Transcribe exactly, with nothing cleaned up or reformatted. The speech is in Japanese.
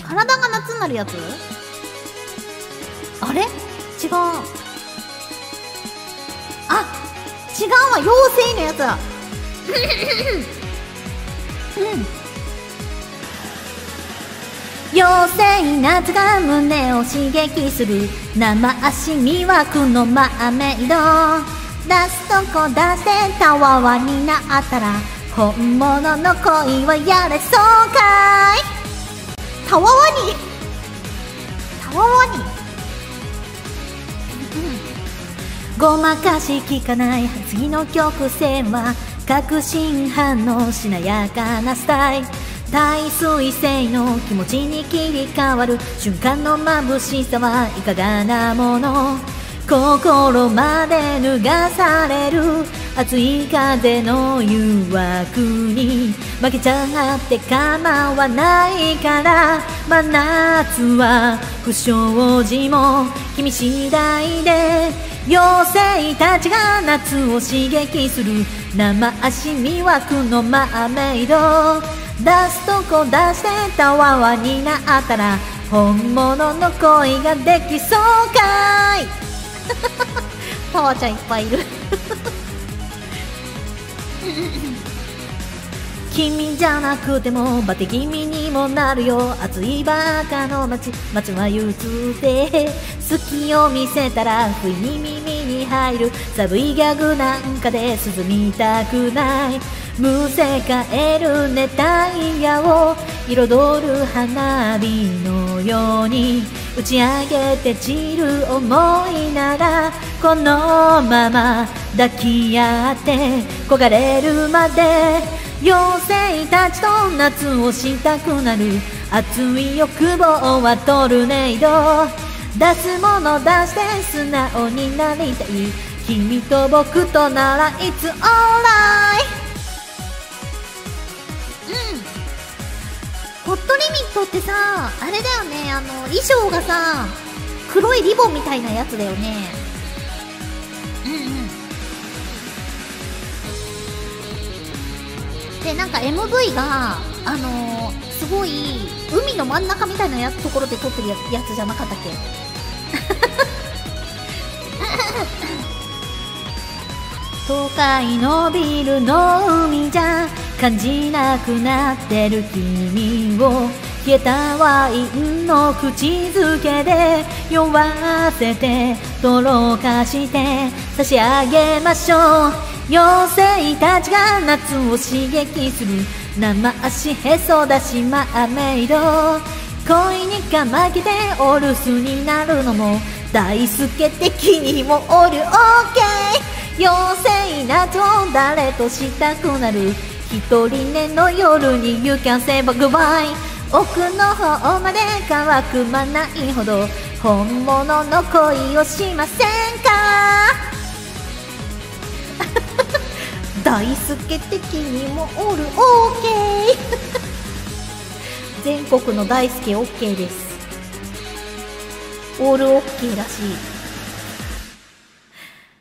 体が夏になるやつ？あれ違う。あ、違うわ、妖精のやつだ。うん。妖精夏が胸を刺激する生足魅惑のマーメイド。出すとこ出してたわわになったら本物の恋はやれそうかい。たわわにたわわに、ごまかし聞かない次の曲線は確信反応しなやかなスタイル。耐水性の気持ちに切り替わる瞬間の眩しさはいかがなもの。心まで脱がされる熱い風の誘惑に負けちゃって構わないから。真夏は不祥事も君次第で、妖精たちが夏を刺激する生足魅惑のマーメイド。出すとこ出してたわわになったら本物の恋ができそうかい。タワちゃんいっぱいいる。君じゃなくてもバテ気味にもなるよ。暑いバカの街、街は憂鬱で好きを見せたら不意に耳に入る寒いギャグなんかで涼みたくない。むせ返る熱帯夜を彩る花火のように打ち上げて散る想いならこのまま抱き合って焦がれるまで。妖精たちと夏をしたくなる熱い欲望はトルネード。出すもの出して素直になりたい君と僕となら It's alright。 ホットリミットってさ、あれだよね、あの衣装がさ黒いリボンみたいなやつだよね。うんうん。でなんか エムブイ があのー、すごい海の真ん中みたいなやつところで撮ってるやつ、やつじゃなかったっけ？都会のビルの海じゃ感じなくなってる君を冷えたワインの口づけで酔わせてとろかして差し上げましょう。妖精たちが夏を刺激する生足へそ出しマーメイド。恋にかまけてお留守になるのも大輔的にもおる OK。 妖精夏を誰としたくなる一人寝の夜に You can say goodbye。 奥の方まで乾くまないほど本物の恋をしませんか？大輔的にもおる OK。 全国の大輔 OK です。オール OK らしい。